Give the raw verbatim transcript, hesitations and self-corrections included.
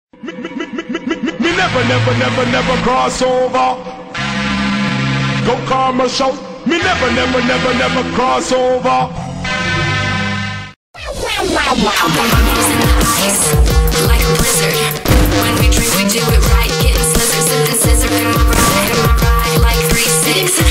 Me, me, me, me, me, me, me never, never, never, never cross over. Go commercial. Me never, never, never, never cross over. Like a blizzard. When we drink, we do it right. Getting slizzard, sipping scissor in my ride, in my ride, like three six.